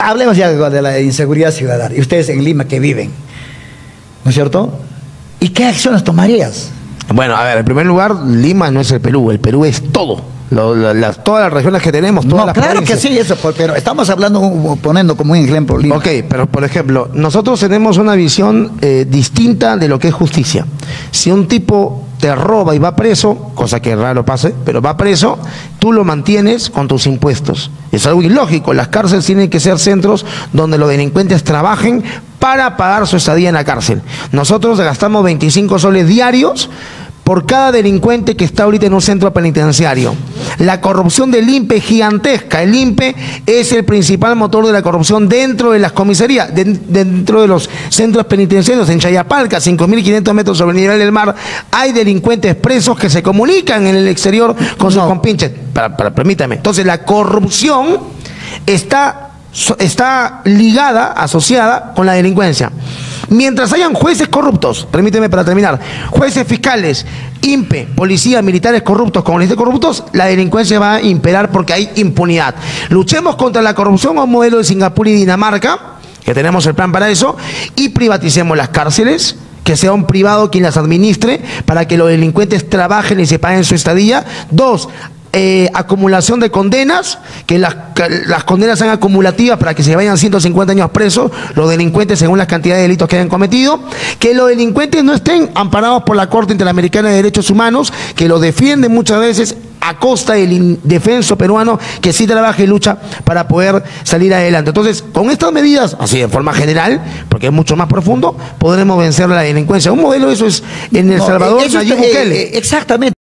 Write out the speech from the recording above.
hablemos ya de la inseguridad ciudadana. Y ustedes en Lima que viven, ¿no es cierto? ¿Y qué acciones tomarías? Bueno, a ver, en primer lugar, Lima no es el Perú es todo. Todas las regiones que tenemos, todas No, las claro provincias. que sí, eso, pero estamos hablando, poniendo como un ejemplo Lima. Ok, pero por ejemplo, nosotros tenemos una visión distinta de lo que es justicia. Si un tipo te roba y va preso, cosa que raro pase, pero va preso, tú lo mantienes con tus impuestos. Es algo ilógico. Las cárceles tienen que ser centros donde los delincuentes trabajen para pagar su estadía en la cárcel. Nosotros gastamos 25 soles diarios por cada delincuente que está ahorita en un centro penitenciario. La corrupción del INPE es gigantesca. El INPE es el principal motor de la corrupción dentro de las comisarías, dentro de los centros penitenciarios. En Chayapalca, 5.500 metros sobre el nivel del mar, hay delincuentes presos que se comunican en el exterior con sus compinches. Permítame. Entonces, la corrupción está ligada, asociada con la delincuencia. Mientras hayan jueces corruptos, permíteme para terminar, jueces fiscales, INPE, policías, militares corruptos, comunistas corruptos, la delincuencia va a imperar porque hay impunidad. Luchemos contra la corrupción a un modelo de Singapur y Dinamarca, que tenemos el plan para eso, y privaticemos las cárceles, que sea un privado quien las administre, para que los delincuentes trabajen y se paguen su estadía. 2, acumulación de condenas, que las condenas sean acumulativas para que se vayan 150 años presos los delincuentes según las cantidades de delitos que hayan cometido, que los delincuentes no estén amparados por la Corte Interamericana de Derechos Humanos, que los defiende muchas veces a costa del indefenso peruano que sí trabaja y lucha para poder salir adelante. Entonces, con estas medidas, así de forma general, porque es mucho más profundo, podremos vencer la delincuencia. Un modelo de eso es en El Salvador, Nayib Bukele. Exactamente.